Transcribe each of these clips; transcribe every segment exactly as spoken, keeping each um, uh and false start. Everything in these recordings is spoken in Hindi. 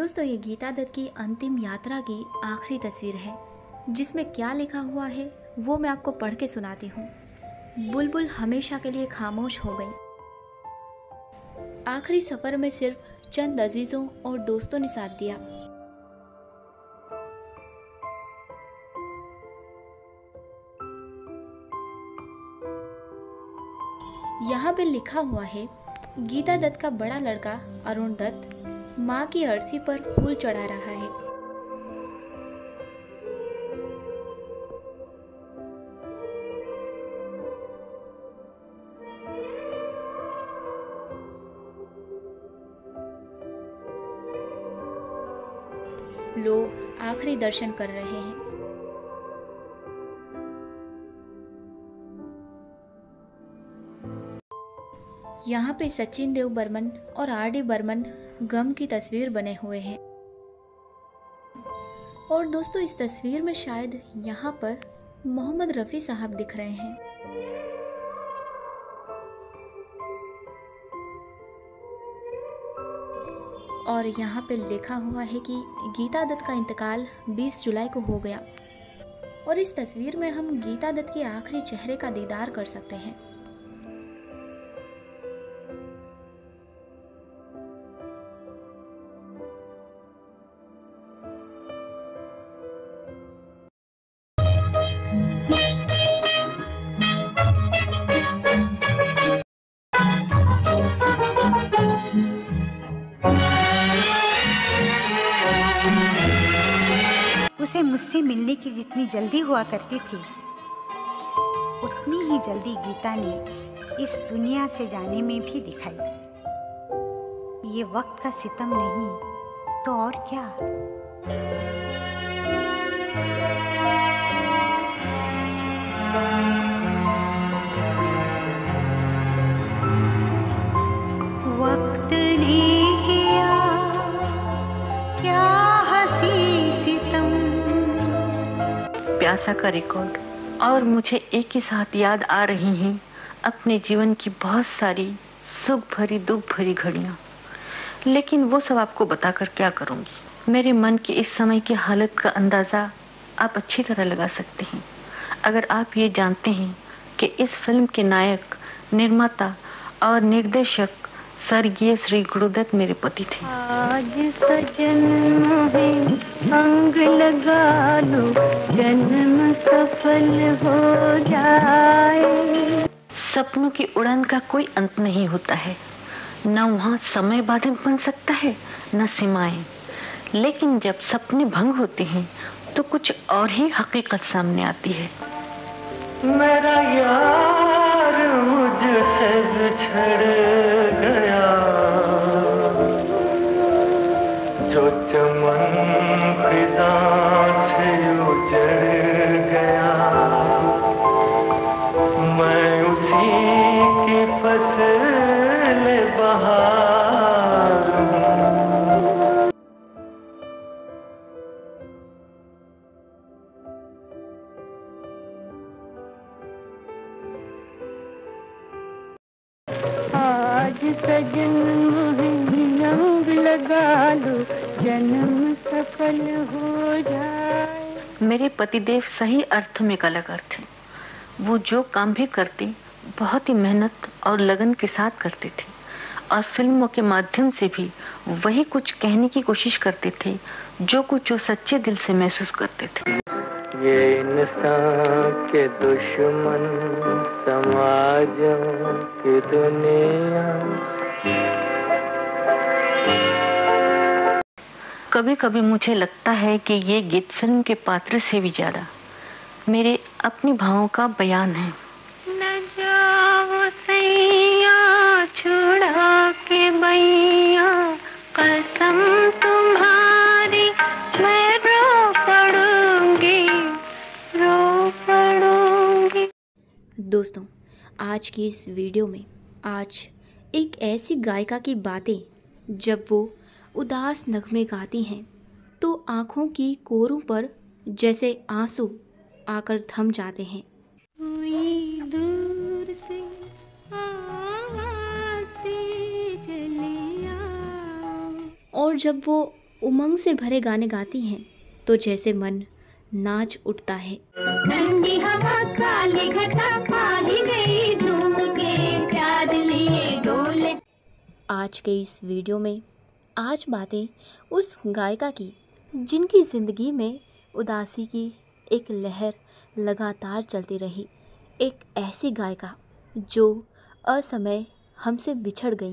दोस्तों, ये गीता दत्त की अंतिम यात्रा की आखिरी तस्वीर है, जिसमें क्या लिखा हुआ है वो मैं आपको पढ़ के सुनाती हूँ। बुलबुल हमेशा के लिए खामोश हो गई। आखिरी सफर में सिर्फ चंद अजीजों और दोस्तों ने साथ दिया। यहाँ पे लिखा हुआ है, गीता दत्त का बड़ा लड़का अरुण दत्त माँ की अर्थी पर फूल चढ़ा रहा है। लोग आखिरी दर्शन कर रहे हैं। यहाँ पे सचिन देव बर्मन और आर डी बर्मन गम की तस्वीर बने हुए हैं। और दोस्तों, इस तस्वीर में शायद यहाँ पर मोहम्मद रफ़ी साहब दिख रहे हैं। और यहाँ पे लिखा हुआ है कि गीता दत्त का इंतकाल बीस जुलाई को हो गया। और इस तस्वीर में हम गीता दत्त के आखिरी चेहरे का दीदार कर सकते हैं। उसे मुझसे मिलने की जितनी जल्दी हुआ करती थी, उतनी ही जल्दी गीता ने इस दुनिया से जाने में भी दिखाई। ये वक्त का सितम नहीं तो और क्या। वक्त ने किया क्या हंसी सितम। प्यासा का रिकॉर्ड और मुझे एक ही साथ याद आ रही हैं अपने जीवन की बहुत सारी सुख भरी दुख भरी घड़ियां। लेकिन वो सब आपको बताकर क्या करूंगी। मेरे मन की इस समय की हालत का अंदाजा आप अच्छी तरह लगा सकते हैं अगर आप ये जानते हैं कि इस फिल्म के नायक, निर्माता और निर्देशक स्वर्गीय श्री गुरुदत्त मेरे पति थे। आज सजन मोहे अंग लगा लो, जन्म सफल हो जाए। सपनों की उड़ान का कोई अंत नहीं होता है, न वहाँ समय बाधित बन सकता है न सीमाएं। लेकिन जब सपने भंग होते हैं तो कुछ और ही हकीकत सामने आती है। मेरा यार मुझसे बिछड़ गया, जो चमन फिजा से उजड़ गया। मैं उसी की फसल बहार हूँ। आज सजन रंग लगा लो, जन्म सफल हो जाए। मेरे पतिदेव सही अर्थ में कलाकार थे। वो जो काम भी करते बहुत ही मेहनत और लगन के साथ करते थे और फिल्मों के माध्यम से भी वही कुछ कहने की कोशिश करते थे जो कुछ वो सच्चे दिल से महसूस करते थे। ये इंसान के दुश्मन समाजों की दुनिया। कभी कभी मुझे लगता है कि ये गीत फिल्म के पात्र से भी ज्यादा मेरे अपनी भावों का बयान है। न जाओ सैया छुड़ा के बैया, कसम तुम्हारी मैं रो पड़ूंगी, रो पड़ूंगी। दोस्तों, आज की इस वीडियो में आज एक ऐसी गायिका की बातें, जब वो उदास नगमे गाती हैं तो आँखों की कोरों पर जैसे आंसू आकर थम जाते हैं। कोई दूर से आवाज़ दे चलिया। और जब वो उमंग से भरे गाने गाती हैं तो जैसे मन नाच उठता है। ठंडी हवा काली घटा पाली गई झूम के प्यार लिए डोले। आज के इस वीडियो में आज बातें उस गायिका की जिनकी ज़िंदगी में उदासी की एक लहर लगातार चलती रही, एक ऐसी गायिका जो असमय हमसे बिछड़ गई।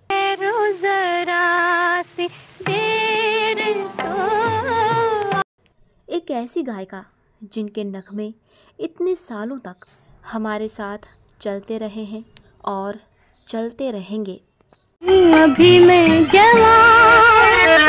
एक ऐसी गायिका जिनके नगमे इतने सालों तक हमारे साथ चलते रहे हैं और चलते रहेंगे। अभी मैं जवान।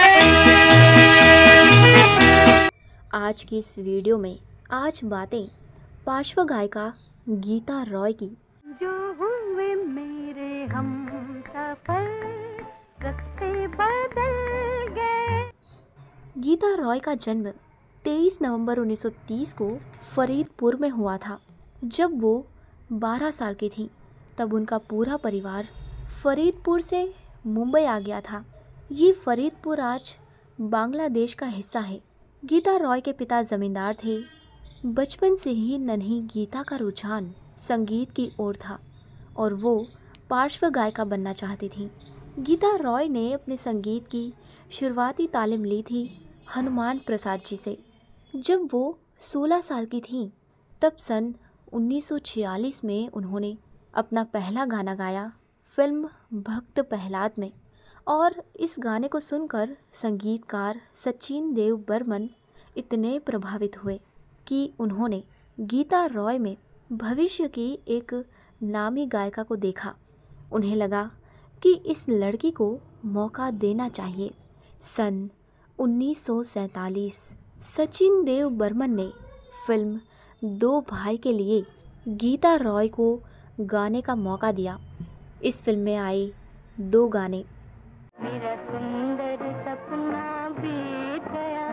आज की इस वीडियो में आज बातें पार्श्व गायिका गीता रॉय की। जो हुए मेरे हम सफर रास्ते बदल गए। गीता रॉय का जन्म तेईस नवंबर उन्नीस सौ तीस को फरीदपुर में हुआ था। जब वो बारह साल की थी तब उनका पूरा परिवार फरीदपुर से मुंबई आ गया था। ये फरीदपुर आज बांग्लादेश का हिस्सा है। गीता रॉय के पिता जमींदार थे। बचपन से ही नन्ही गीता का रुझान संगीत की ओर था और वो पार्श्व गायिका बनना चाहती थी। गीता रॉय ने अपने संगीत की शुरुआती तालीम ली थी हनुमान प्रसाद जी से। जब वो सोलह साल की थीं तब सन उन्नीस सौ छियालीस में उन्होंने अपना पहला गाना गाया फिल्म भक्त प्रहलाद में, और इस गाने को सुनकर संगीतकार सचिन देव बर्मन इतने प्रभावित हुए कि उन्होंने गीता रॉय में भविष्य की एक नामी गायिका को देखा। उन्हें लगा कि इस लड़की को मौका देना चाहिए। सन उन्नीस सौ सैंतालीस सचिन देव बर्मन ने फिल्म दो भाई के लिए गीता रॉय को गाने का मौका दिया। इस फिल्म में आए दो गाने मेरा सुंदर सपना बीत गया।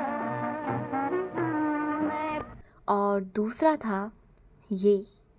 मैं और दूसरा था ये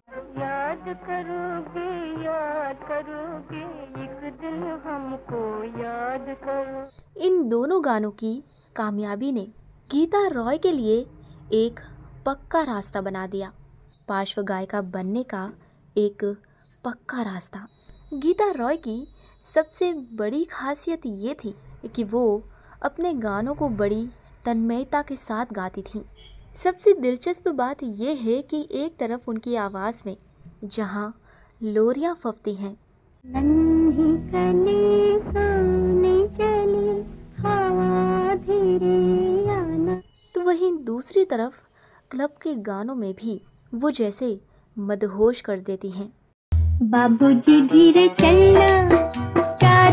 याद करोगे याद करोगे एक दिन हमको याद करो। इन दोनों गानों की कामयाबी ने गीता रॉय के लिए एक पक्का रास्ता बना दिया, पार्श्व गायिका बनने का एक पक्का रास्ता। गीता रॉय की सबसे बड़ी खासियत ये थी कि वो अपने गानों को बड़ी तन्मयता के साथ गाती थीं। सबसे दिलचस्प बात यह है कि एक तरफ उनकी आवाज़ में जहाँ लोरियाँ फबती हैं, नन्ही कली सोने चली हवा धीरे आना, तो वहीं दूसरी तरफ क्लब के गानों में भी वो जैसे मदहोश कर देती हैं। बाबूजी धीरे चलना कार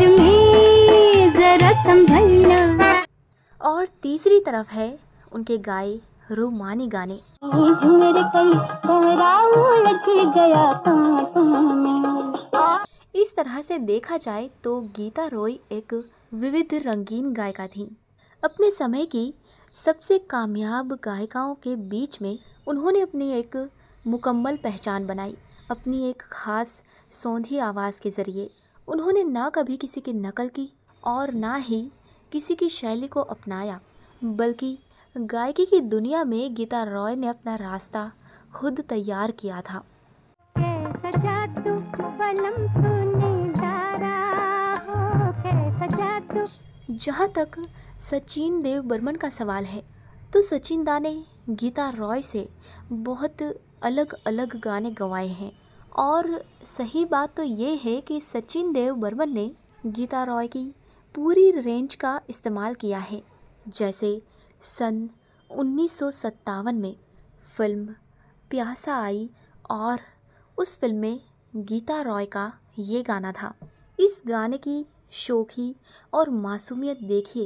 में जरा संभलना। और तीसरी तरफ है उनके गाए रोमानी गाने। मेरे कल बहराऊ लग गया कांटों में। इस तरह से देखा जाए तो गीता रॉय एक विविध रंगीन गायिका थी। अपने समय की सबसे कामयाब गायिकाओं के बीच में उन्होंने अपनी एक मुकम्मल पहचान बनाई। अपनी एक ख़ास सौंधी आवाज़ के ज़रिए उन्होंने ना कभी किसी की नकल की और ना ही किसी की शैली को अपनाया, बल्कि गायकी की दुनिया में गीता रॉय ने अपना रास्ता खुद तैयार किया था। कैसा जादू बलम तूने डाला हो, कैसा जादू। जहाँ तक सचिन देव बर्मन का सवाल है तो सचिन दा ने गीता रॉय से बहुत अलग अलग गाने गवाए हैं, और सही बात तो ये है कि सचिन देव बर्मन ने गीता रॉय की पूरी रेंज का इस्तेमाल किया है। जैसे सन उन्नीस सौ सत्तावन में फिल्म प्यासा आई और उस फिल्म में गीता रॉय का ये गाना था। इस गाने की शोखी और मासूमियत देखिए।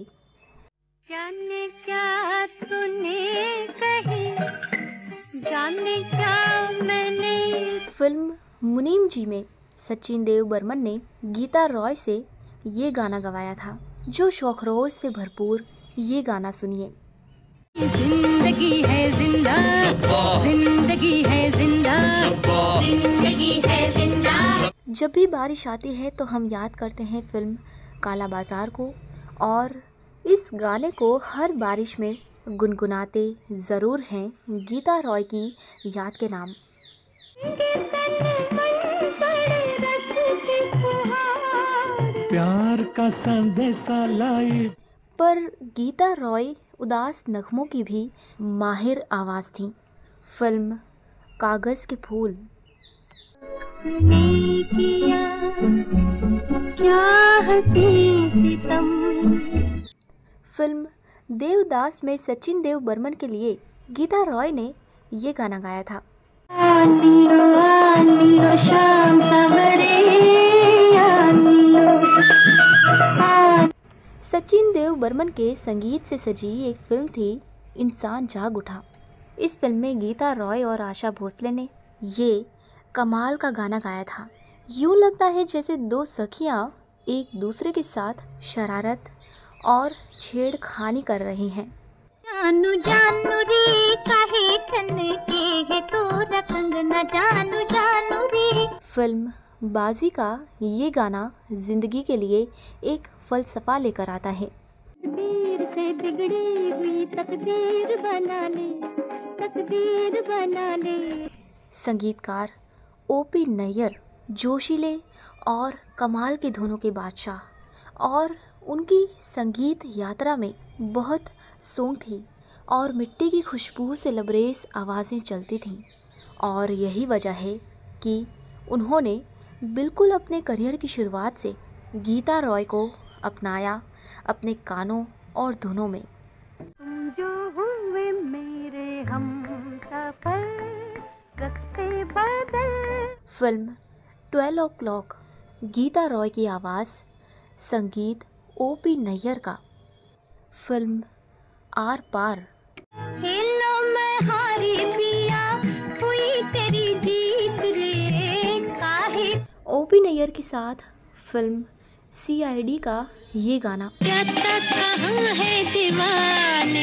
जाने क्या तूने कही, जाने क्या मैंने। फिल्म मुनीम जी में सचिन देव बर्मन ने गीता रॉय से ये गाना गवाया था। जो शौखरोश से भरपूर ये गाना सुनिए। जिंदगी है जिंदा, जिंदगी है जिंदा, जिंदगी है जिंदा। जब भी बारिश आती है तो हम याद करते हैं फिल्म काला बाजार को, और इस गाने को हर बारिश में गुनगुनाते ज़रूर हैं गीता रॉय की याद के नाम। प्यार का संदेशा लाई। पर गीता रॉय उदास नगमों की भी माहिर आवाज़ थी। फिल्म कागज़ के फूल। किया क्या हंसी सितम। फिल्म देवदास में सचिन देव बर्मन के लिए गीता रॉय ने ये गाना गाया था। आंधियो आंधियो शाम सवरे आंधियो। सचिन देव बर्मन के संगीत से सजी एक फिल्म थी इंसान जाग उठा। इस फिल्म में गीता रॉय और आशा भोसले ने ये कमाल का गाना गाया था। यूँ लगता है जैसे दो सखियाँ एक दूसरे के साथ शरारत और छेड़खानी कर रही हैं। जानू जानू रे काहे ठन के है तो रंग न जानू जानू रे। फिल्म बाजी का ये गाना जिंदगी के लिए एक फलसफा लेकर आता है। तकदीर से बिगड़ी हुई तकदीर बना ले, तकदीर बना ले। संगीतकार ओपी नैयर जोशीले और कमाल की धुनों के बादशाह और उनकी संगीत यात्रा में बहुत सूंघ थी और मिट्टी की खुशबू से लबरेज आवाज़ें चलती थीं और यही वजह है कि उन्होंने बिल्कुल अपने करियर की शुरुआत से गीता रॉय को अपनाया अपने गानों और धुनों में। तुम जो हुए मेरे हमसफर रखते बदल। Film twelve o'clock Geeta Roy की आवाज़, संगीत ओपी नैयर का। Film are par. हेलो मैं हारी पिया हुई तेरी जीत रे काहे। ओपी नैयर के साथ फिल्म सी आई डी का ये गाना। क्या तक कहाँ है दीवाने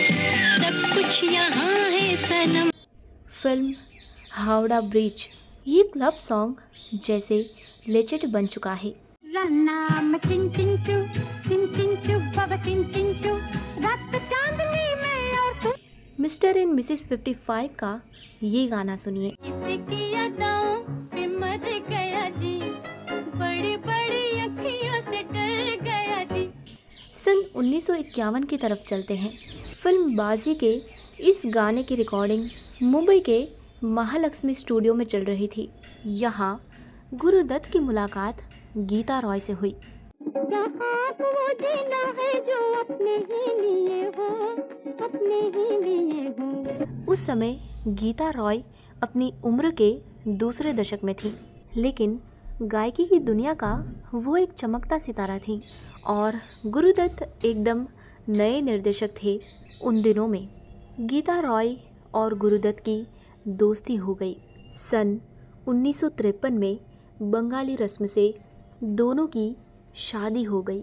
सब कुछ यहाँ है सनम। फिल्म हावड़ा ब्रिज ये क्लब सॉन्ग जैसे लेजेंड बन चुका है। रन्ना में टिन टिन चू टिन टिन चू बाबा टिन टिन चू रात चांदनी में और तू। Mister and missus fifty five का ये गाना सुनिए। इसकी यादों पे मर गया जी, बड़ी बड़ी अखियों से डर गया जी। सन उन्नीस सौ इक्यावन की तरफ चलते हैं। फिल्म बाजी के इस गाने की रिकॉर्डिंग मुंबई के महालक्ष्मी स्टूडियो में चल रही थी। यहाँ गुरुदत्त की मुलाकात गीता रॉय से हुई। यहाँ वो जीना है जो अपने ही लिए हो, अपने ही लिए हो। उस समय गीता रॉय अपनी उम्र के दूसरे दशक में थी, लेकिन गायकी की दुनिया का वो एक चमकता सितारा थी और गुरुदत्त एकदम नए निर्देशक थे। उन दिनों में गीता रॉय और गुरुदत्त की दोस्ती हो गई। सन उन्नीस सौ तिरपन में बंगाली रस्म से दोनों की शादी हो गई।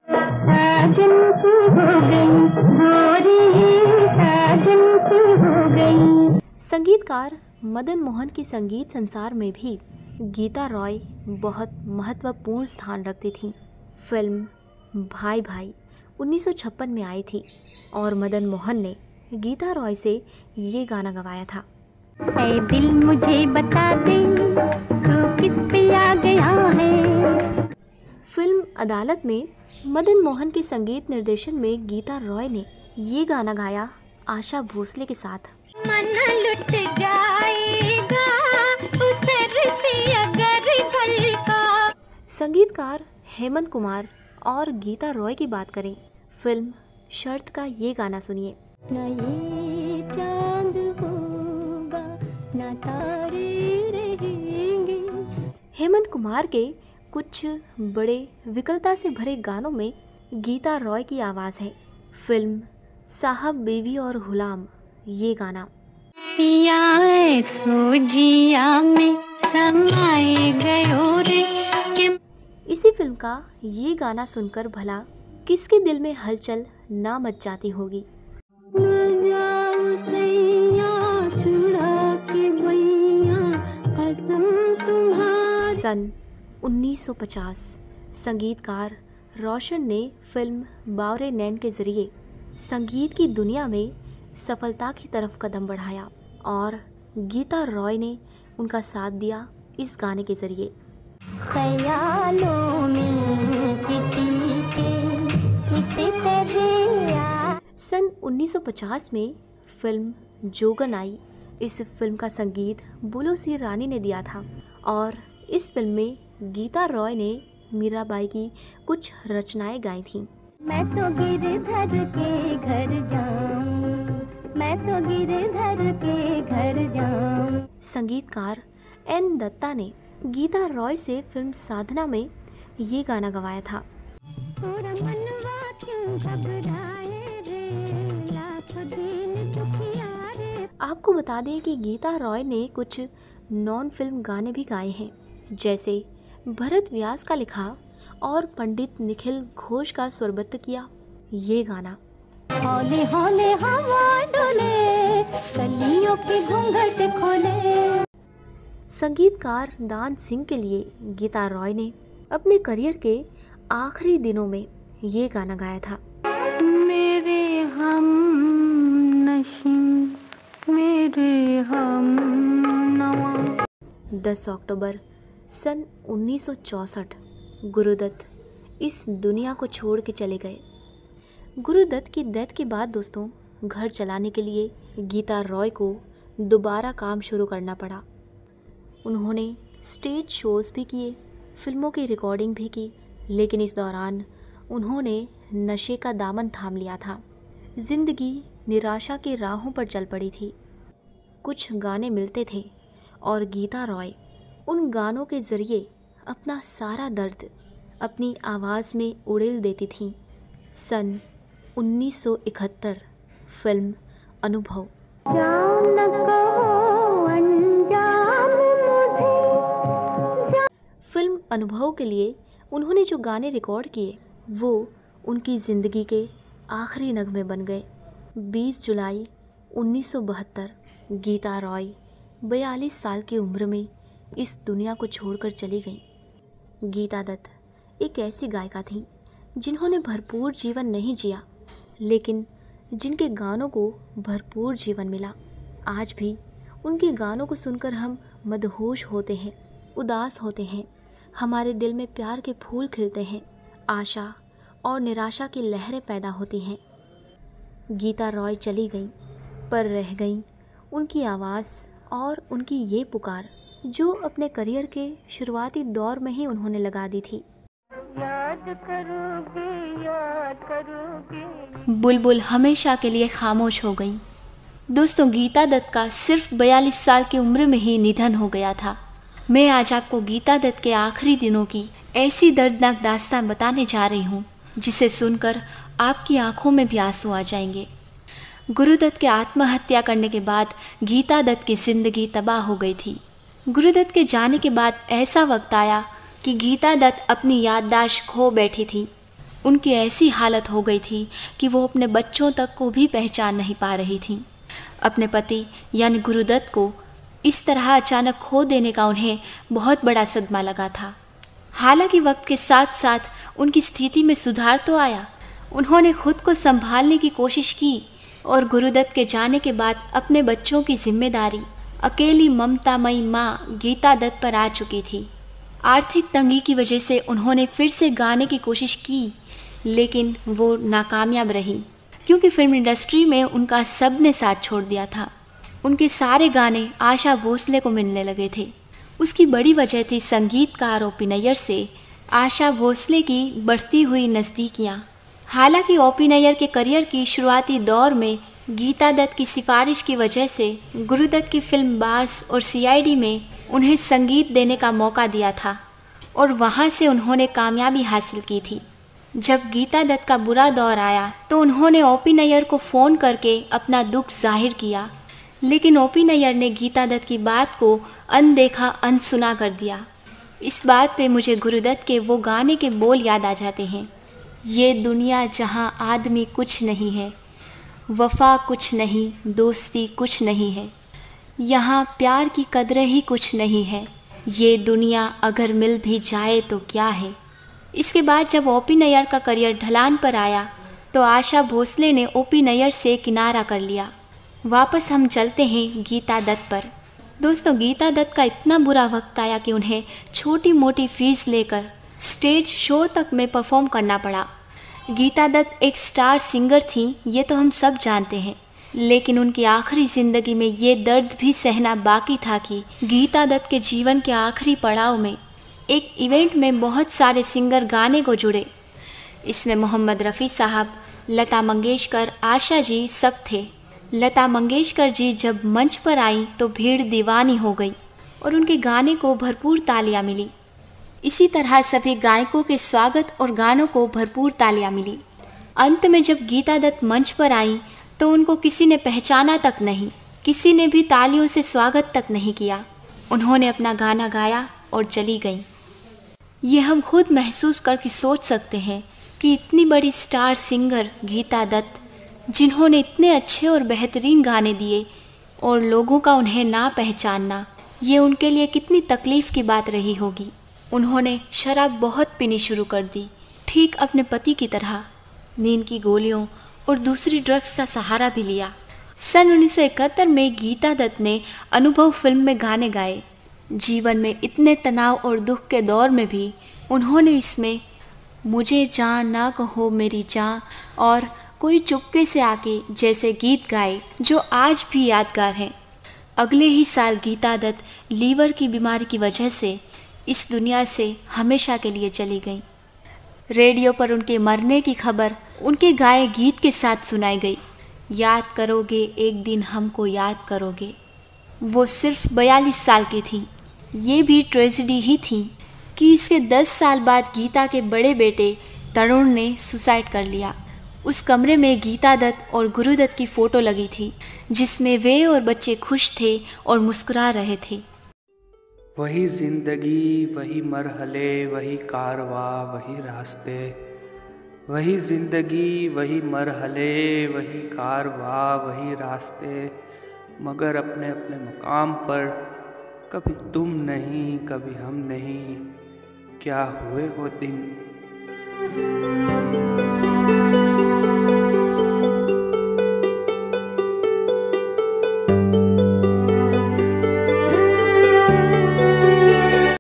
संगीतकार मदन मोहन की संगीत संसार में भी गीता रॉय बहुत महत्वपूर्ण स्थान रखती थीं। फिल्म भाई भाई उन्नीस सौ छप्पन में आई थी और मदन मोहन ने गीता रॉय से ये गाना गवाया था। ऐ दिल मुझे बता दे तू किस पे आ गया है। फिल्म अदालत में मदन मोहन के संगीत निर्देशन में गीता रॉय ने ये गाना गाया आशा भोसले के साथ। मन लुट जाएगा उसे रिसी अगर भलका। संगीतकार हेमंत कुमार और गीता रॉय की बात करें, फिल्म शर्त का ये गाना सुनिए। न ये चांद होगा न तारे रहेंगे। हेमंत कुमार के कुछ बड़े विकलता से भरे गानों में गीता रॉय की आवाज़ है। फिल्म साहब बीवी और गुलाम ये गाना। पिया सो जिया में समाए गयो रे कि। इसी फिल्म का ये गाना सुनकर भला किसके दिल में हलचल ना मच जाती होगी। सन उन्नीस सौ पचास संगीतकार रोशन ने फिल्म बावरे नैन के ज़रिए संगीत की दुनिया में सफलता की तरफ कदम बढ़ाया और गीता रॉय ने उनका साथ दिया इस गाने के ज़रिए। ख्यालों में किसी के किसी तरह। सन उन्नीस सौ पचास में फिल्म जोगन आई। इस फिल्म का संगीत बुलो सी रानी ने दिया था और इस फिल्म में गीता रॉय ने मीराबाई की कुछ रचनाएं गाई थीं। मैं तो गिरधर के घर जाऊं, मैं तो गिरधर के घर जाऊं। संगीतकार एन दत्ता ने गीता रॉय से फिल्म साधना में ये गाना गवाया था। थोड़ा मनवा क्यों घबराए रे, लाख दिन दुखिया रे। आपको बता दें कि गीता रॉय ने कुछ नॉन फिल्म गाने भी गाए हैं, जैसे भरत व्यास का लिखा और पंडित निखिल घोष का स्वरबद्ध किया ये गाना। हौले हौले हवा डोले, कलियों के घूंघट खोले। संगीतकार दान सिंह के लिए गीता रॉय ने अपने करियर के आखिरी दिनों में ये गाना गाया था। मेरे हम नशीं, मेरे हम नवा। दस अक्टूबर सन उन्नीस सौ चौंसठ गुरुदत्त इस दुनिया को छोड़ के चले गए। गुरुदत्त की डेथ के बाद दोस्तों घर चलाने के लिए गीता रॉय को दोबारा काम शुरू करना पड़ा। उन्होंने स्टेज शोज़ भी किए, फिल्मों की रिकॉर्डिंग भी की, लेकिन इस दौरान उन्होंने नशे का दामन थाम लिया था। जिंदगी निराशा की राहों पर चल पड़ी थी। कुछ गाने मिलते थे और गीता रॉय उन गानों के ज़रिए अपना सारा दर्द अपनी आवाज़ में उड़ेल देती थीं। सन उन्नीस सौ इकहत्तर फिल्म अनुभव। फिल्म अनुभव के लिए उन्होंने जो गाने रिकॉर्ड किए वो उनकी ज़िंदगी के आखिरी नगमे बन गए। बीस जुलाई उन्नीस सौ बहत्तर गीता रॉय बयालीस साल की उम्र में इस दुनिया को छोड़कर चली गई। गीता दत्त एक ऐसी गायिका थीं जिन्होंने भरपूर जीवन नहीं जिया, लेकिन जिनके गानों को भरपूर जीवन मिला। आज भी उनके गानों को सुनकर हम मदहोश होते हैं, उदास होते हैं, हमारे दिल में प्यार के फूल खिलते हैं, आशा और निराशा की लहरें पैदा होती हैं। गीता रॉय चली गई, पर रह गई उनकी आवाज़ और उनकी ये पुकार जो अपने करियर के शुरुआती दौर में ही उन्होंने लगा दी थी। याद करोगे, याद करोगे। बुलबुल हमेशा के लिए खामोश हो गई। दोस्तों, गीता दत्त का सिर्फ बयालीस साल की उम्र में ही निधन हो गया था। मैं आज आपको गीता दत्त के आखिरी दिनों की ऐसी दर्दनाक दास्तान बताने जा रही हूँ जिसे सुनकर आपकी आंखों में भी आंसू आ जाएंगे। गुरुदत्त के आत्महत्या करने के बाद गीता दत्त की जिंदगी तबाह हो गई थी। गुरुदत्त के जाने के बाद ऐसा वक्त आया कि गीता दत्त अपनी याददाश्त खो बैठी थी। उनकी ऐसी हालत हो गई थी कि वो अपने बच्चों तक को भी पहचान नहीं पा रही थी। अपने पति यानी गुरुदत्त को इस तरह अचानक खो देने का उन्हें बहुत बड़ा सदमा लगा था। हालांकि वक्त के साथ साथ उनकी स्थिति में सुधार तो आया। उन्होंने खुद को संभालने की कोशिश की और गुरुदत्त के जाने के बाद अपने बच्चों की जिम्मेदारी अकेली ममतामयी माँ गीता दत्त पर आ चुकी थी। आर्थिक तंगी की वजह से उन्होंने फिर से गाने की कोशिश की, लेकिन वो नाकामयाब रही क्योंकि फिल्म इंडस्ट्री में उनका सब ने साथ छोड़ दिया था। उनके सारे गाने आशा भोसले को मिलने लगे थे। उसकी बड़ी वजह थी संगीतकार ओपी नैयर से आशा भोसले की बढ़ती हुई नज़दीकियाँ। हालांकि ओपी नैयर के करियर की शुरुआती दौर में गीता दत्त की सिफारिश की वजह से गुरुदत्त की फिल्म बास और सीआईडी में उन्हें संगीत देने का मौका दिया था और वहाँ से उन्होंने कामयाबी हासिल की थी। जब गीता दत्त का बुरा दौर आया तो उन्होंने ओपी नैयर को फ़ोन करके अपना दुख जाहिर किया, लेकिन ओपी नैयर ने गीता दत्त की बात को अनदेखा अनसुना कर दिया। इस बात पे मुझे गुरुदत्त के वो गाने के बोल याद आ जाते हैं। ये दुनिया जहाँ आदमी कुछ नहीं है, वफा कुछ नहीं, दोस्ती कुछ नहीं है, यहाँ प्यार की कदर ही कुछ नहीं है। ये दुनिया अगर मिल भी जाए तो क्या है, इसके बाद जब ओपी नैयर का करियर ढलान पर आया तो आशा भोसले ने ओपी नैयर से किनारा कर लिया। वापस हम चलते हैं गीता दत्त पर। दोस्तों, गीता दत्त का इतना बुरा वक्त आया कि उन्हें छोटी मोटी फीस लेकर स्टेज शो तक में परफॉर्म करना पड़ा। गीता दत्त एक स्टार सिंगर थी, ये तो हम सब जानते हैं, लेकिन उनकी आखिरी ज़िंदगी में ये दर्द भी सहना बाकी था कि गीता दत्त के जीवन के आखिरी पड़ाव में एक इवेंट में बहुत सारे सिंगर गाने को जुड़े। इसमें मोहम्मद रफ़ी साहब, लता मंगेशकर, आशा जी सब थे। लता मंगेशकर जी जब मंच पर आई तो भीड़ दीवानी हो गई और उनके गाने को भरपूर तालियां मिली। इसी तरह सभी गायकों के स्वागत और गानों को भरपूर तालियां मिली। अंत में जब गीता दत्त मंच पर आई तो उनको किसी ने पहचाना तक नहीं, किसी ने भी तालियों से स्वागत तक नहीं किया। उन्होंने अपना गाना गाया और चली गई। ये हम खुद महसूस करके सोच सकते हैं कि इतनी बड़ी स्टार सिंगर गीता दत्त, जिन्होंने इतने अच्छे और बेहतरीन गाने दिए और लोगों का उन्हें ना पहचानना, ये उनके लिए कितनी तकलीफ़ की बात रही होगी। उन्होंने शराब बहुत पीनी शुरू कर दी, ठीक अपने पति की तरह। नींद की गोलियों और दूसरी ड्रग्स का सहारा भी लिया। सन उन्नीस सौ इकहत्तर में गीता दत्त ने अनुभव फिल्म में गाने गाए। जीवन में इतने तनाव और दुख के दौर में भी उन्होंने इसमें मुझे जान ना कहो मेरी जान और कोई चुपके से आके जैसे गीत गाए, जो आज भी यादगार हैं। अगले ही साल गीता दत्त लीवर की बीमारी की वजह से इस दुनिया से हमेशा के लिए चली गई। रेडियो पर उनके मरने की खबर उनके गाए गीत के साथ सुनाई गई। याद करोगे एक दिन हमको याद करोगे। वो सिर्फ बयालीस साल की थी। ये भी ट्रेजेडी ही थी कि इसके दस साल बाद गीता के बड़े बेटे तरुण ने सुसाइड कर लिया। उस कमरे में गीता दत्त और गुरु दत्त की फ़ोटो लगी थी, जिसमें वे और बच्चे खुश थे और मुस्कुरा रहे थे। वही जिंदगी, वही मरहले, वही कारवा, वही रास्ते। वही जिंदगी, वही मरहले, वही कारवा, वही रास्ते, मगर अपने अपने मकाम पर। कभी तुम नहीं, कभी हम नहीं, क्या हुए वो दिन।